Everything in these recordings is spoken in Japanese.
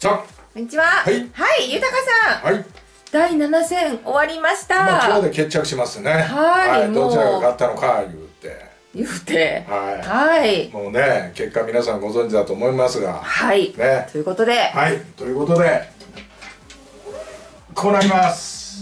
さあ、 こんにちは。 はいはい、豊さん。 はい。 第7戦終わりました。 今日で決着しますね。 はい、 どちらがもう勝ったのか言うて。 はい。 もうね、結果皆さんご存知だと思いますが。 はい。 ね。 ということで。 はい。ということで、こうなります。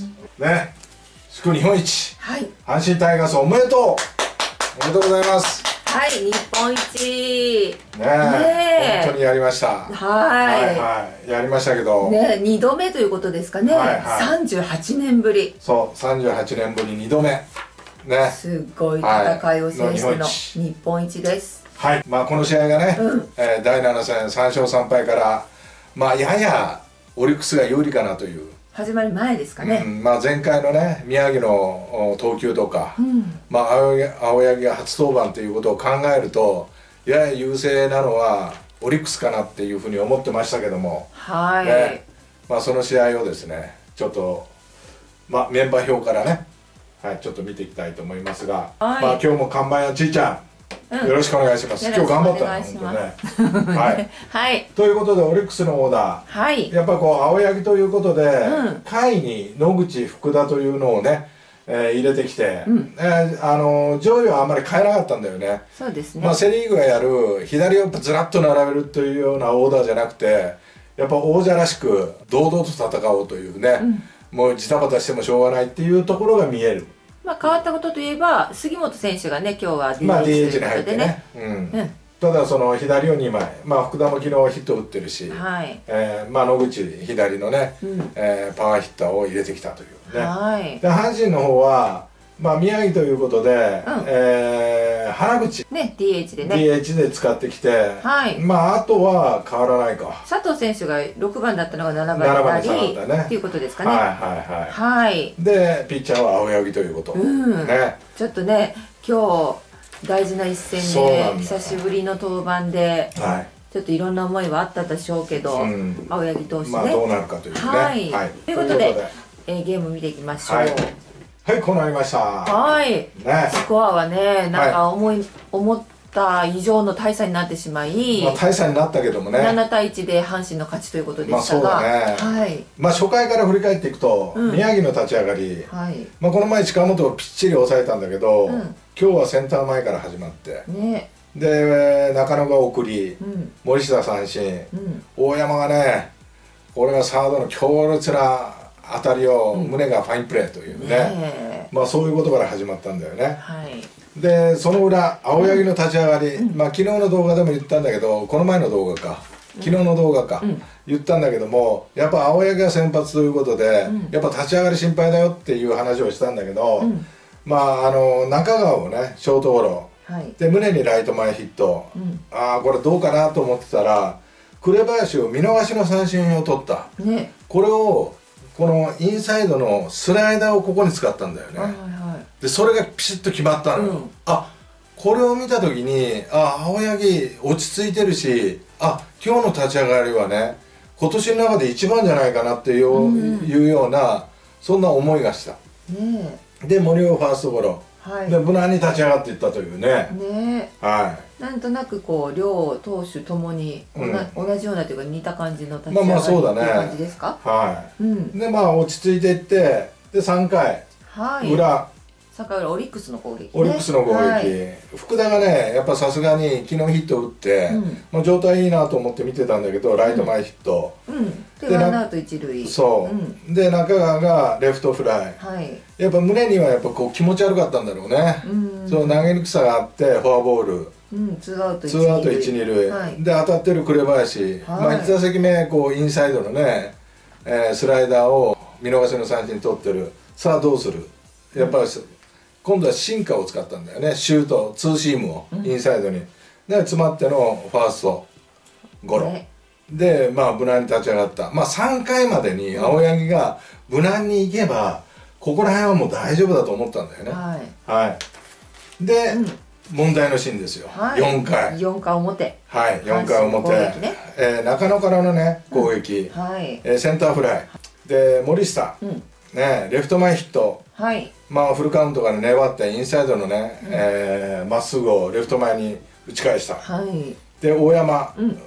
ね。祝日本一。 はい。 阪神タイガースおめでとう。おめでとうございます。 はい、日本一。 ねえ、本当にやりました。はい、やりましたけど。 ね、2度目ということですかね。38年ぶり。 そう、38年ぶり2度目。ね。 すごい戦いを制しての日本一です。 はい、まあこの試合がね、第7戦3勝3敗から、まあややオリックスが有利かなという。 始まる前ですかね。 まあ前回のね、宮城の投球とか、まあ青柳が初登板ということを考えると、やや優勢なのはオリックスかなっていうふうに思ってましたけども、 はい、 ね、まあその試合をですね、ちょっと、まあメンバー表からね、はい、ちょっと見ていきたいと思いますが、まあ今日も看板やちいちゃん、よろしくお願いします。今日頑張ったね、本当ね。はい。はい。ということでオリックスのオーダー、はい。やっぱこう青柳ということで、下位に野口、福田というのをね、入れてきて、上位はあんまり変えなかったんだよね。そうですね。まあセ・リーグがやる左をずらっと並べるというようなオーダーじゃなくて、やっぱ王者らしく堂々と戦おうというね、もうジタバタしてもしょうがないっていうところが見える。まあ変わったことといえば杉本選手がね、今日は DH に入ってね。ただその左を2枚、まあ福田も昨日ヒット打ってるし、まあ野口左のね、パワーヒッターを入れてきたというね。で阪神の方はまあ宮城ということで、原口ね DH でね DH で使ってきて、まああとは変わらないか。 佐藤選手が6番だったのが7番になりっていうことですかね。はい。でピッチャーは青柳ということ。ね。 ちょっとね今日大事な一戦で久しぶりの登板で、ちょっといろんな思いはあったでしょうけど、青柳投手ね。 まあどうなるかというね。 ということでゲーム見ていきましょう。 はい、こうなりました。 はい。スコアはね、なんか思った以上の大差になってしまい、 まあ大差になったけどもね。 7対1で阪神の勝ちということでしたが、はい。 まあ初回から振り返っていくと、宮城の立ち上がり、まあこの前近本をぴっちり抑えたんだけど、今日はセンター前から始まって、で中野が送り、森下三振、大山がね、これがサードの強烈な当たりを宗がファインプレーというね、まあそういうことから始まったんだよね。でその裏青柳の立ち上がり、まあ昨日の動画でも言ったんだけど、この前の動画か昨日の動画か、言ったんだけども、やっぱ青柳が先発ということで、やっぱ立ち上がり心配だよっていう話をしたんだけど、まあ中川をねショートゴロ、で宗にライト前ヒット、ああこれどうかなと思ってたら紅林を見逃しの三振を取った、これをこのインサイドのスライダーをここに使ったんだよね。でそれがピシッと決まったのよ。あ、これを見た時に青柳落ち着いてるし、今日の立ち上がりはね今年の中で一番じゃないかなっていうようなそんな思いがした。で森をファーストゴロ、で無難に立ち上がっていったというね。なんとなくこう両投手ともに同じようなというか似た感じの立ち上がりっていう感じですか。でまあ落ち着いていって、で3回裏オリックスの攻撃、オリックスの攻撃、福田がねやっぱさすがに昨日ヒット打って、もう状態いいなと思って見てたんだけど、ライト前ヒットでワンアウト一塁、 そうで中川がレフトフライ、やっぱ胸にはやっぱこう気持ち悪かったんだろうね。そう投げにくさがあってフォアボール、ツーアウト1、2塁で当たってる紅林、まあ1打席目こうインサイドのねスライダーを見逃しの三振取ってる。さあどうする、やっぱり今度はシンカーを使ったんだよね。シュートツーシームをインサイドに、で詰まってのファーストゴロで、まあ無難に立ち上がった。まあ3回までに青柳が無難にいけばここら辺はもう大丈夫だと思ったんだよね。で問題のシーンですよ。4回 4回表、 4回表、中野からのね攻撃、センターフライで森下ね、レフト前ヒット、まあフルカウントから粘ってインサイドのねまっすぐをレフト前に打ち返した。で大山、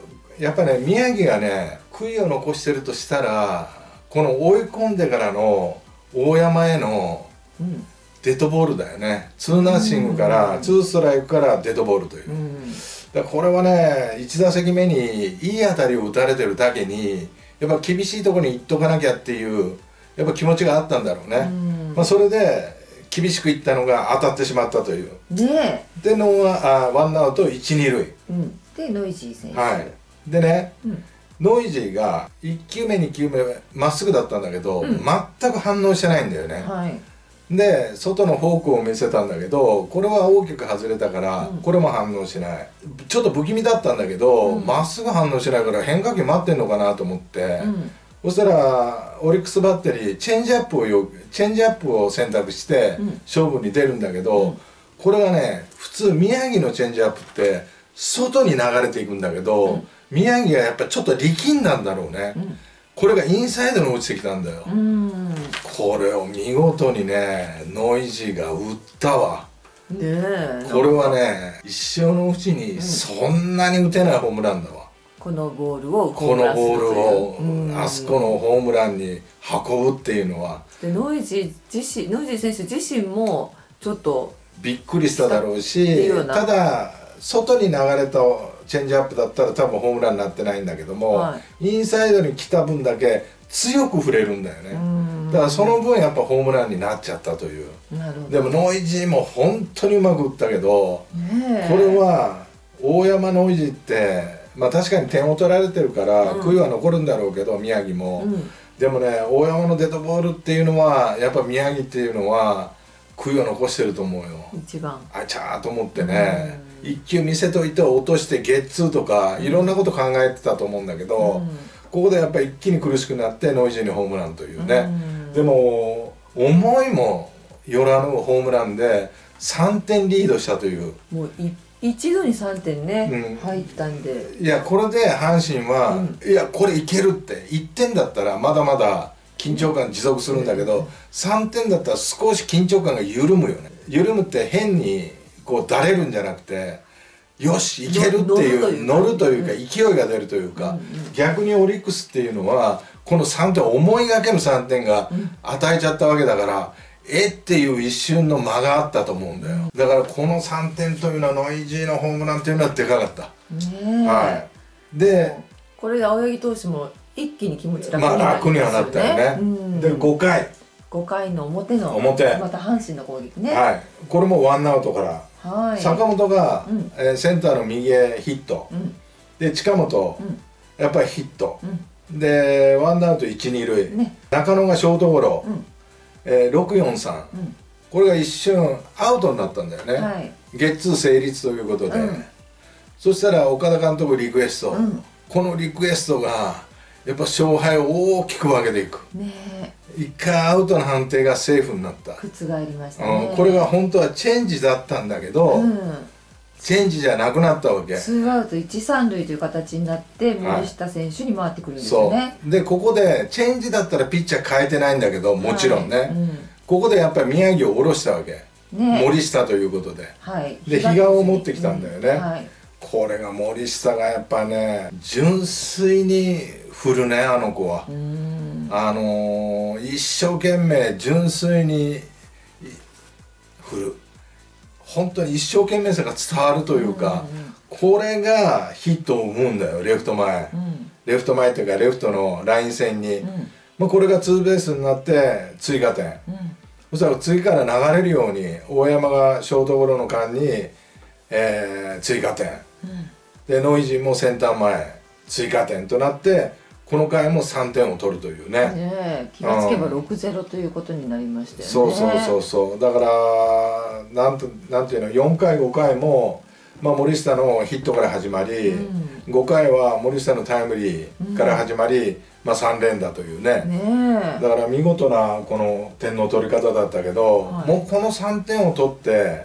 やっぱね宮城がね悔いを残してるとしたらこの追い込んでからの大山へのデッドボールだよね。ツーナッシングからツーストライクからデッドボールという、だからこれはね1打席目にいい当たりを打たれてるだけにやっぱ厳しいところに行っとかなきゃっていうやっぱ気持ちがあったんだろうね。まあそれで厳しくいったのが当たってしまったという。でワンアウト1、2塁、 でノイジー選手、 はい、でね、ノイジーが1球目2球目まっすぐだったんだけど、全く反応してないんだよね。で外のフォークを見せたんだけどこれは大きく外れたから、これも反応しない。ちょっと不気味だったんだけどま、っすぐ反応しないから変化球待ってんのかなと思って、そしたらオリックスバッテリーチェンジアップを選択して勝負に出るんだけど、これがね普通宮城のチェンジアップって外に流れていくんだけど、宮城はやっぱちょっと力んだんだろうね、これがインサイドに落ちてきたんだよ。これを見事にねノイジーが打ったわ。これはね一生のうちにそんなに打てないホームランだわ。 このボールをあそこのホームランに運ぶっていうのは。 でノイジー選手自身もちょっとびっくりしただろうし、ただ外に流れたチェンジアップだったら多分ホームランになってないんだけども、インサイドに来た分だけ強く触れるんだよね。だからその分やっぱホームランになっちゃったという。でもノイジーも本当にうまく打ったけど、これは大山ノイジーってまあ確かに点を取られてるから悔いは残るんだろうけど宮城も、でもね大山のデッドボールっていうのはやっぱ宮城っていうのは悔いを残してると思うよ。 一番あちゃーと思ってね、一球見せといて落としてゲッツーとかいろんなこと考えてたと思うんだけど、ここでやっぱり一気に苦しくなってノイジーにホームランというね、でも思いもよらぬホームランで3点リードしたという。 もう一度に3点ね、入ったんで、 いやこれで阪神は、いやこれいけるって1点だったらまだまだ緊張感持続するんだけど、3点だったら少し緊張感が緩むよね。緩むって変にこうだれるんじゃなくて、よしいけるっていう乗るというか勢いが出るというか、逆にオリックスっていうのはこの3点思いがけの3点が与えちゃったわけだから、っていう一瞬の間があったと思うんだよ。だからこの3点というのはノイジーのホームランっていうのはでかかった。でこれで青柳投手も一気に気持ち楽になりますよね。 楽にはなったよね。で5回の表のまた阪神の攻撃ね。 これもワンアウトから坂本がセンターの右へヒットで、近本やっぱりヒットでワンアウト1、2塁、中野がショートゴロ、643、これが一瞬アウトになったんだよね。ゲッツー成立ということで、そしたら岡田監督リクエスト、このリクエストがやっぱ勝敗を大きく分けていく。一回アウトの判定がセーフになった。 覆りましたね。 これが本当はチェンジだったんだけど、チェンジじゃなくなったわけ。 ツーアウト1、3塁という形になって森下選手に回ってくるんですよね。 でここでチェンジだったらピッチャー変えてないんだけど、もちろんね、ここでやっぱり宮城を下ろしたわけ、森下ということで、で比嘉を持ってきたんだよね。これが森下がやっぱね純粋に振るね、あの子は。一生懸命純粋に振る、本当に一生懸命さが伝わるというか、これがヒットを生むんだよ。レフト前、レフト前というかレフトのライン線に、これがツーベースになって追加点、そしたら次から流れるように大山がショートゴロの間に、追加点、でノイジーもセンター前追加点となってこの回も3点を取るというね。 気がつけば6-0ということになりましたよね。 そうだからなんていうの、4回5回も、森下のヒットから始まり、5回は森下のタイムリーから始まり、3連打というね。だから見事なこの点の取り方だったけど、もうこの3点を取って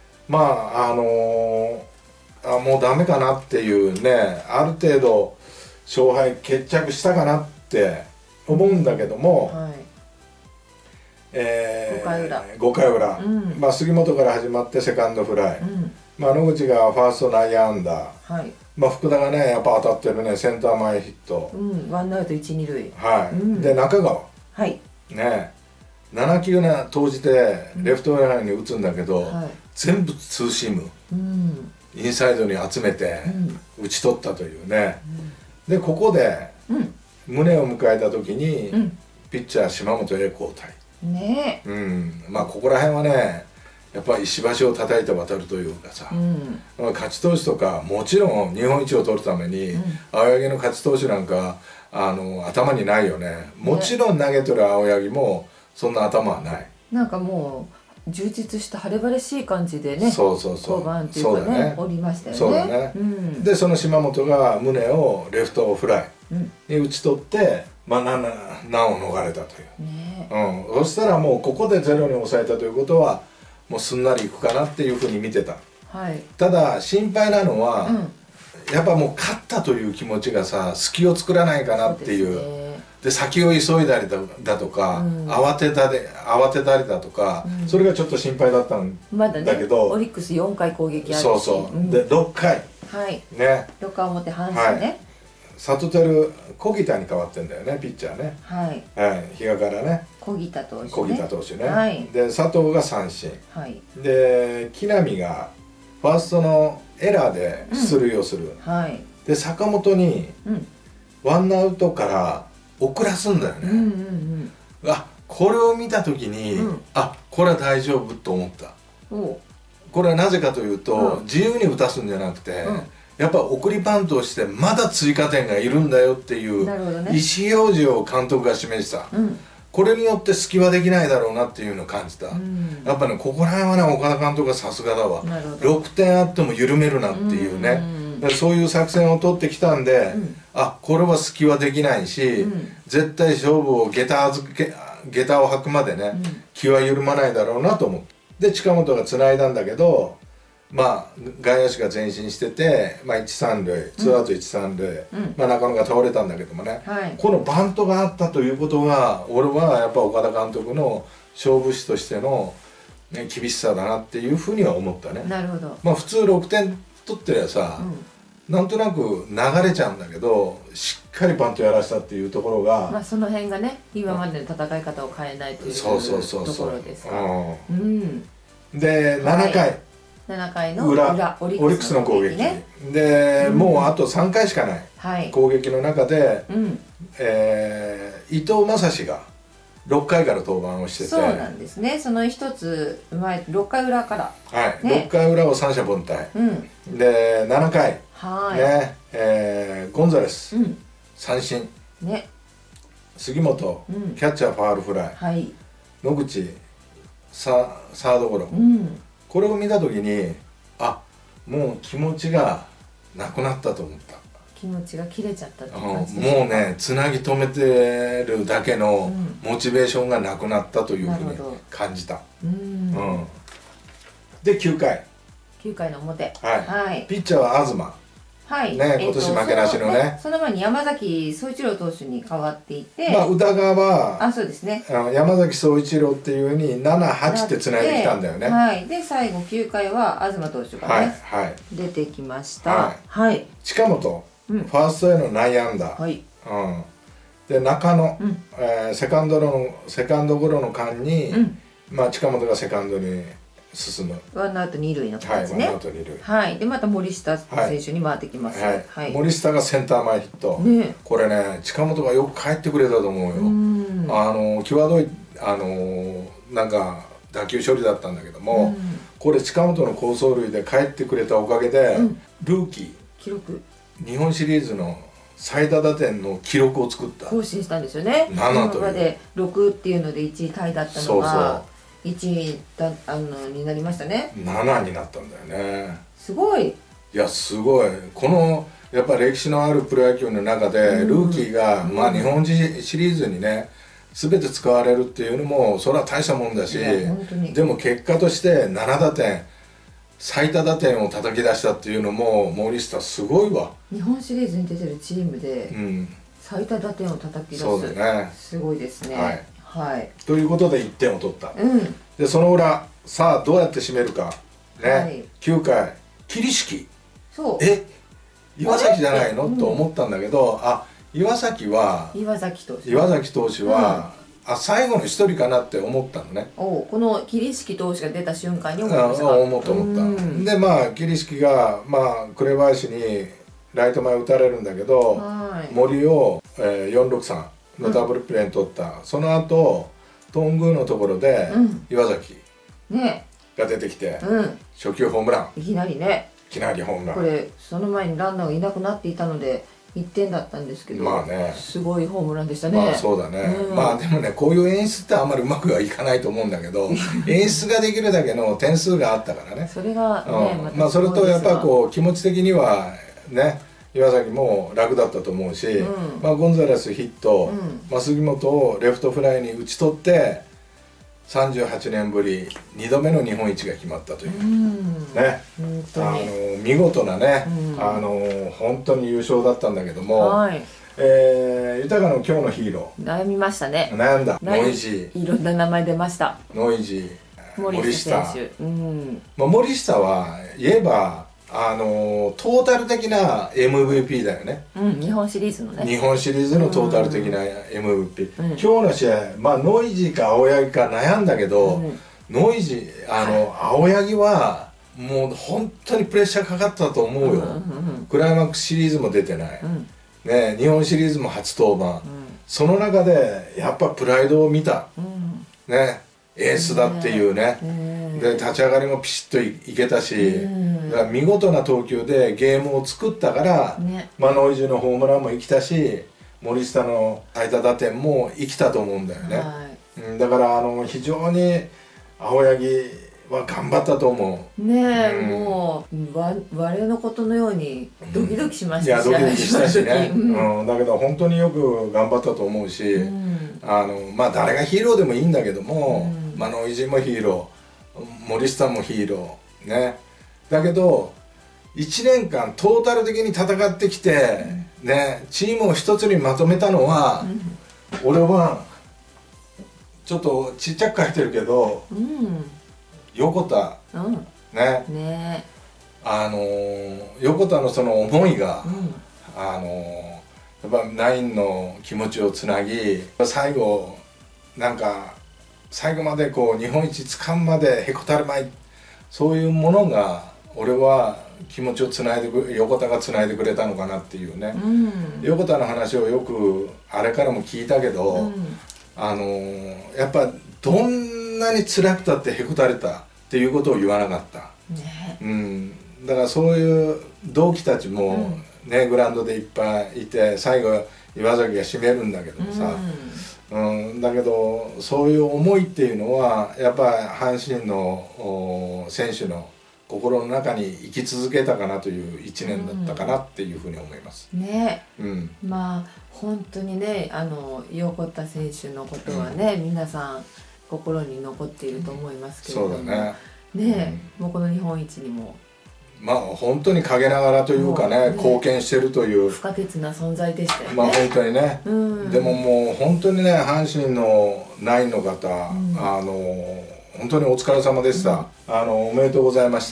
もうダメかなっていうね、ある程度勝敗決着したかなって思うんだけども、5回裏、杉本から始まってセカンドフライ、野口がファースト内野安打、 まあ福田がねやっぱ当たってるね、センター前ヒット、 ワンアウト1、2塁、 はい、で中川、 はい、 ね7球ね投じてレフトフライに打つんだけど、全部ツーシーム、インサイドに集めて打ち取ったというね、でここで宗を迎えた時にピッチャー島本へ交代ね、まあここら辺はねやっぱり石橋を叩いて渡るというかさ、勝ち投手とかもちろん日本一を取るために、青柳の勝ち投手なんか頭にないよね。もちろん投げてる青柳もそんな頭はない。 なんかもう充実した晴れ晴れしい感じでね、 登板っていうかねおりましたよね。 そうだね、でその島本が宗をレフトフライに打ち取って、まあ難を逃れたという、そしたらもうここでゼロに抑えたということはもうすんなりいくかなっていうふうに見てた、ただ心配なのは、やっぱもう勝ったという気持ちがさ隙を作らないかなっていう。で先を急いだりだとか、慌てたりだとか、それがちょっと心配だったんだけど、 オリックス4回攻撃あるし、 で6回ね、6回表阪神ね、 里輝小木田に変わってんだよね、ピッチャーね、比嘉からね小木田投手ね、で佐藤が三振、で木浪がファーストのエラーで出塁をする、で坂本にワンアウトから遅らすんだよね。これを見た時に、これは大丈夫と思った。これはなぜかというと、自由に打たすんじゃなくて、やっぱ送りバントをしてまだ追加点がいるんだよっていう意思表示を監督が示した。これによって隙はできないだろうなっていうのを感じた。やっぱねここら辺はね岡田監督がさすがだわ。6点あっても緩めるなっていうね、そういう作戦を取ってきたんで、これは隙はできないし、絶対勝負を下駄を履くまでね、気は緩まないだろうなと思って、で近本がつないだんだけど、まあ外野手が前進してて、1、3塁ツーアウト1、3塁、中野が倒れたんだけどもね、このバントがあったということが俺はやっぱ岡田監督の勝負師としての、厳しさだなっていうふうには思ったね。 なるほど。 まあ普通6点取ってりゃさ、なんとなく流れちゃうんだけど、しっかりバントやらせたっていうところが、 まあその辺がね今までの戦い方を変えないというところですか。で7回の裏オリックスの攻撃で、もうあと3回しかない攻撃の中で、伊藤将司が6回から登板をしてて、 そうなんですね。その一つ前6回裏から、 6回裏を三者凡退、で7回ゴンザレス三振、杉本キャッチャーファウルフライ、野口サードゴロ、これを見た時にもう気持ちがなくなったと思った。 気持ちが切れちゃったって感じですか。 もうねつなぎ止めてるだけのモチベーションがなくなったというふうに感じた。で9回の表、 ピッチャーは東、今年負けなしのね。 その前に山崎総一郎投手に変わっていて、 宇田川はそうですね、 山崎総一郎っていうふうに7、8ってつないできたんだよね。 で最後9回は東投手がね出てきました。 近本ファーストへの内野安打、で中野セカンドゴロの間に近本がセカンドに進む、 ワンアウト2塁の形ね。でまた森下選手に回ってきます。 森下がセンター前ヒット、これね近本がよく帰ってくれたと思うよ。際どいなんか打球処理だったんだけども、これ近本の好走塁で帰ってくれたおかげで、ルーキー記録日本シリーズの最多打点の記録を作った。 更新したんですよね。 7という。 今まで6っていうので1位タイだったのが1位になりましたね。 7になったんだよね。 すごい。 いやすごい。このやっぱ歴史のあるプロ野球の中でルーキーが日本シリーズにね全て使われるっていうのもそれは大したもんだし、でも結果として7打点最多打点を叩き出したっていうのも森下すごいわ。 日本シリーズに出てるチームで最多打点を叩き出す、 そうだね、 すごいですね。 ということで1点を取った。でその裏さあどうやって締めるかね。9回桐敷岩崎じゃないの、と思ったんだけど、岩崎投手は、最後の一人かなって思ったのね。 この桐敷投手が出た瞬間に思いましたか？思った。で桐敷が紅林にライト前打たれるんだけど、森を463のダブルプレーに取った、その後頓宮のところで岩崎が出てきて、初球ホームラン、いきなりホームラン。 これその前にランナーがいなくなっていたので1点だったんですけど、すごいホームランでしたね。 そうだね。でもね、こういう演出ってあんまりうまくはいかないと思うんだけど演出ができるだけの点数があったからね。 それがね、 それとやっぱこう気持ち的にはね、岩崎も楽だったと思うし、ゴンザレスヒット、杉本をレフトフライに打ち取って38年ぶり2度目の日本一が決まったというね、見事なね、本当に優勝だったんだけども、豊の今日のヒーロー悩みましたね。 悩んだ。ノイジー、いろんな名前出ました。 ノイジー、 森下選手。 森下は言えばトータル的な MVP だよね。 日本シリーズのね。 日本シリーズのトータル的な MVP。今日の試合、ノイジーか青柳か悩んだけど、ノイジー、青柳はもう本当にプレッシャーかかったと思うよ。クライマックスシリーズも出てない。ね、日本シリーズも初登板。その中でやっぱプライドを見た。ね、エースだっていうね。で立ち上がりもピシッといけたし、だから見事な投球でゲームを作ったから、ノイジーのホームランも生きたし、森下の最多打点も生きたと思うんだよね。だから非常に青柳は頑張ったと思う。 もう我のことのようにドキドキしましたし、 ドキドキしたしね。だけど本当によく頑張ったと思うし、誰がヒーローでもいいんだけども、ノイジーもヒーロー、森下もヒーローね。だけど1年間トータル的に戦ってきて、チームを一つにまとめたのは、俺はちょっとちっちゃく書いてるけど、横田ね、横田のその思いが、やっぱナインの気持ちをつなぎ、最後最後までこう日本一つかむまでへこたるまい、そういうものが俺は気持ちをつないで横田がつないでくれたのかなっていうね。横田の話をよくあれからも聞いたけど、やっぱどんなに辛くたってへこたれたっていうことを言わなかった。だからそういう同期たちもね、グラウンドでいっぱいいて、最後岩崎が締めるんだけどもさ、だけどそういう思いっていうのはやっぱり阪神の選手の心の中に生き続けたかなという1年だったかなっていうふうに思います。 本当にね、横田選手のことはね、皆さん心に残っていると思いますけれども、もうこの日本一にも本当に陰ながらというかね、貢献してるという不可欠な存在でしたよね。 本当にね。でももう本当にね、阪神のナインの方、本当にお疲れ様でした。おめでとうございました。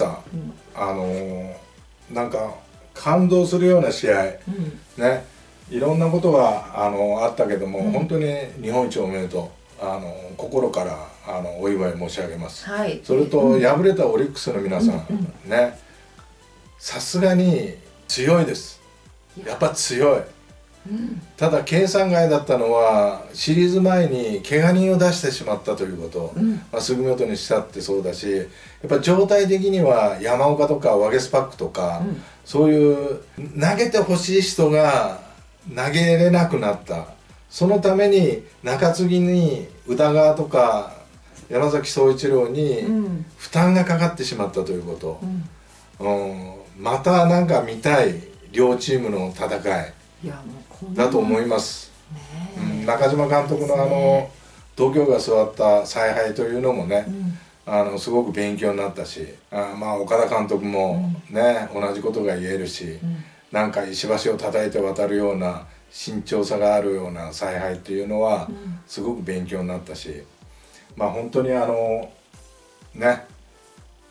なんか感動するような試合、ね、いろんなことがあったけども、本当に日本一おめでとう、心からお祝い申し上げます。それと敗れたオリックスの皆さんね、さすがに強いです。やっぱ強い。ただ計算外だったのはシリーズ前に怪我人を出してしまったということ、杉本にしたってそうだし、やっぱ状態的には山岡とかワゲスパックとか、そういう投げてほしい人が投げれなくなった。そのために中継ぎに宇田川とか山崎総一郎に負担がかかってしまったということ、またなんか見たい両チームの戦いだと思います。中島監督の度胸が座った采配というのもね、すごく勉強になったし、岡田監督もね、同じことが言えるし、なんか石橋を叩いて渡るような慎重さがあるような采配っていうのはすごく勉強になったし、本当にね、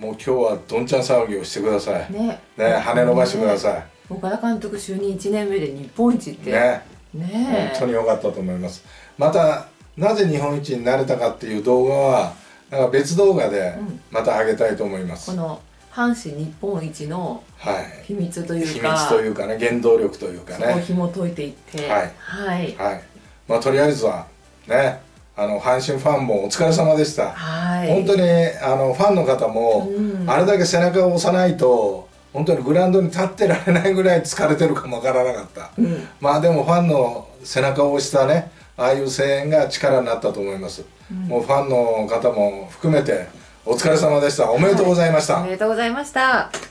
もう今日はどんちゃん騒ぎをしてくださいね、羽伸ばしてください。 岡田監督就任1年目で日本一って本当に良かったと思います。またなぜ日本一になれたかっていう動画はなんか別動画でまた上げたいと思います。 この阪神日本一の秘密というか、 秘密というかね、原動力というかね、 そこを紐解いていって、 まあとりあえずはね、阪神ファンもお疲れ様でした。本当にファンの方もあれだけ背中を押さないと本当にグラウンドに立ってられないぐらい疲れてるかもわからなかった、まあでもファンの背中を押したね、ああいう声援が力になったと思います、もうファンの方も含めてお疲れ様でした。おめでとうございました。 おめでとうございました。